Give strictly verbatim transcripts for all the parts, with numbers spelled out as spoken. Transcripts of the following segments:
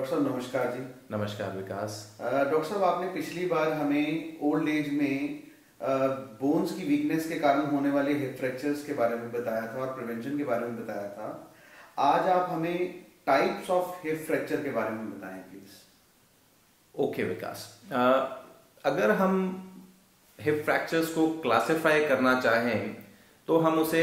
Doctor साहब नमस्कार जी। नमस्कार विकास। डॉक्टर साहब आपने पिछली बार हमें ओल्ड एज में बोन्स की वीकनेस के कारण होने वाले हिप फ्रैक्चर्स के बारे में बताया था और प्रिवेंशन के बारे में बताया था। आज आप हमें टाइप्स ऑफ हिप फ्रैक्चर के बारे में बताएं प्लीज। ओके विकास, uh, अगर हम हिप फ्रैक्चर्स को क्लासिफाई करना चाहें तो हम उसे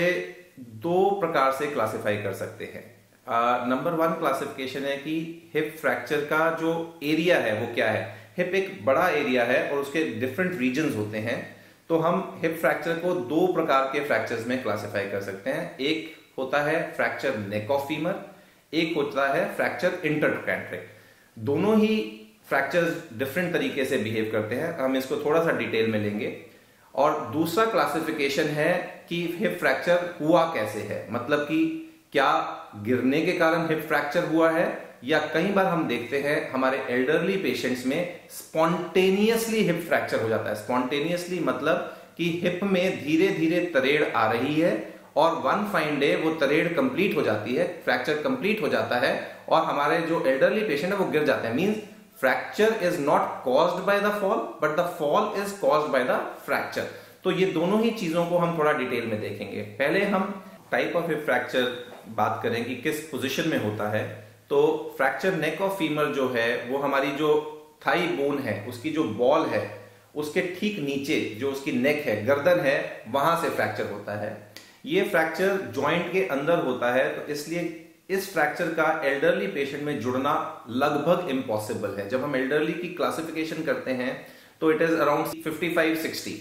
दो प्रकार से क्लासिफाई कर सकते हैं। नंबर वन क्लासिफिकेशन है कि हिप फ्रैक्चर का जो एरिया है वो क्या है। हिप एक बड़ा एरिया है और उसके डिफरेंट रीजन्स होते हैं, तो हम हिप फ्रैक्चर को दो प्रकार के फ्रैक्चर्स में क्लासिफाई कर सकते हैं। एक होता है फ्रैक्चर नेक ऑफ फीमर, एक होता है फ्रैक्चर इंटरट्रोकैंट्रिक। दोनों ही फ्रैक्चर्स डिफरेंट तरीके से बिहेव करते हैं, हम इसको थोड़ा सा डिटेल में लेंगे। और दूसरा क्लासिफिकेशन है कि हिप फ्रैक्चर हुआ कैसे है, मतलब कि क्या गिरने के कारण हिप फ्रैक्चर हुआ है, या कई बार हम देखते हैं हमारे एल्डरली पेशेंट्स में स्पॉन्टेनियसली हिप फ्रैक्चर हो जाता है। स्पॉन्टेनियसली मतलब कि हिप में धीरे धीरे तरेड़ आ रही है और वन फाइन डे वो तरेड़ कंप्लीट हो जाती है, फ्रैक्चर कंप्लीट हो जाता है और हमारे जो एल्डरली पेशेंट है वो गिर जाते हैं। Means fracture is not caused by the fall but the fall is caused by the fracture. तो ये दोनों ही चीजों को हम थोड़ा डिटेल में देखेंगे। पहले हम टाइप ऑफ हिप फ्रैक्चर बात करें कि किस पोजीशन में होता है। तो फ्रैक्चर नेक ऑफ फीमर जो है वो हमारी जो थाई बोन है उसकी जो बॉल है उसके ठीक नीचे जो उसकी नेक है, गर्दन है, वहां से फ्रैक्चर होता है। ये फ्रैक्चर जॉइंट के अंदर होता है, तो इसलिए इस फ्रैक्चर का एल्डरली पेशेंट में जुड़ना लगभग इम्पॉसिबल है। जब हम एल्डरली की क्लासिफिकेशन करते हैं तो it is around fifty five sixty.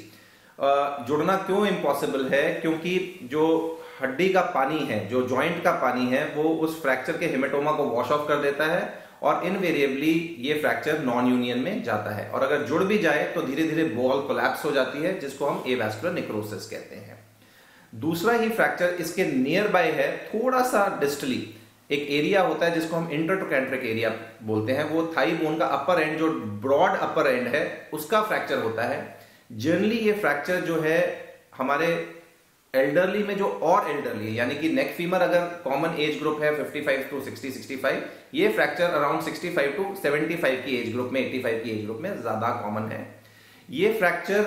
जुड़ना क्यों इम्पॉसिबल है? क्योंकि जो हड्डी का पानी है, जो जॉइंट का पानी है, वो उस फ्रैक्चर के हेमेटोमा को वॉश ऑफ कर देता है और इनवेरिएबली ये फ्रैक्चर नॉन यूनियन में जाता है। और अगर जुड़ भी जाए तो धीरे धीरे बॉल कोलैप्स हो जाती है, जिसको हम एवास्कुलर नेक्रोसिस कहते हैं। दूसरा ही फ्रैक्चर इसके नियर बाय है, थोड़ा सा डिस्टली एक एरिया होता है जिसको हम इंटरट्रोकैंट्रिक एरिया बोलते हैं। वो थाई बोन का अपर एंड, जो ब्रॉड अपर एंड है, उसका फ्रैक्चर होता है। जनरली ये फ्रैक्चर जो है हमारे एल्डरली में, जो और एल्डरली है, यानी कि नेक फीमर अगर कॉमन एज ग्रुप है fifty five to sixty sixty five, ये fracture around sixty five to seventy five की एज ग्रुप में, एटी फाइव की एज ग्रुप में ज्यादा कॉमन है। ये फ्रैक्चर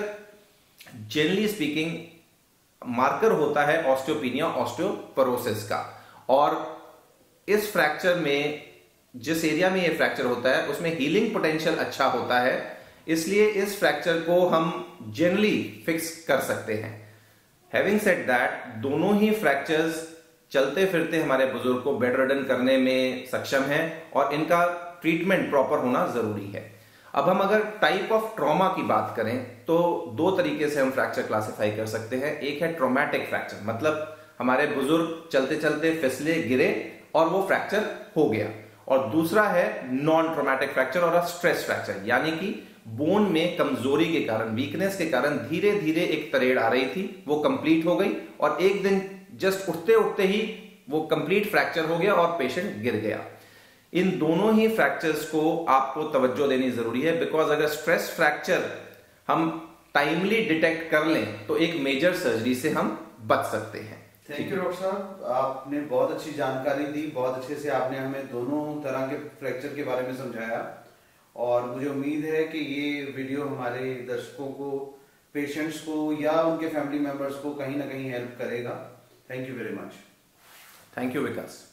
जनरली स्पीकिंग मार्कर होता है ऑस्टियोपिनिया, ऑस्टियोपोरोसिस का। और इस फ्रैक्चर में, जिस एरिया में ये फ्रैक्चर होता है उसमें हीलिंग पोटेंशियल अच्छा होता है, इसलिए इस फ्रैक्चर को हम जनरली फिक्स कर सकते हैं। हैविंग सेड दैट, दोनों ही फ्रैक्चर्स चलते फिरते हमारे बुजुर्ग को बेड रिडन करने में सक्षम है और इनका ट्रीटमेंट प्रॉपर होना जरूरी है। अब हम अगर टाइप ऑफ ट्रॉमा की बात करें तो दो तरीके से हम फ्रैक्चर क्लासिफाई कर सकते हैं। एक है ट्रॉमेटिक फ्रैक्चर, मतलब हमारे बुजुर्ग चलते चलते फिसले, गिरे और वो फ्रैक्चर हो गया। और दूसरा है नॉन ट्रॉमेटिक फ्रैक्चर और स्ट्रेस फ्रैक्चर, यानी कि बोन में कमजोरी के कारण, वीकनेस के कारण धीरे धीरे एक तरेड़ आ रही थी, वो कंप्लीट हो गई और एक दिन जस्ट उठते उठते ही वो कंप्लीट फ्रैक्चर हो गया और पेशेंट गिर गया। इन दोनों ही फ्रैक्चर्स को आपको तवज्जो देनी जरूरी है, बिकॉज अगर स्ट्रेस फ्रैक्चर हम टाइमली डिटेक्ट कर लें तो एक मेजर सर्जरी से हम बच सकते हैं। थैंक यू डॉक्टर साहब, आपने बहुत अच्छी जानकारी दी, बहुत अच्छे से आपने हमें दोनों तरह के फ्रैक्चर के बारे में समझाया और मुझे उम्मीद है कि ये वीडियो हमारे दर्शकों को, पेशेंट्स को या उनके फैमिली मेंबर्स को कहीं ना कहीं हेल्प करेगा। Thank you very much. Thank you Vikas.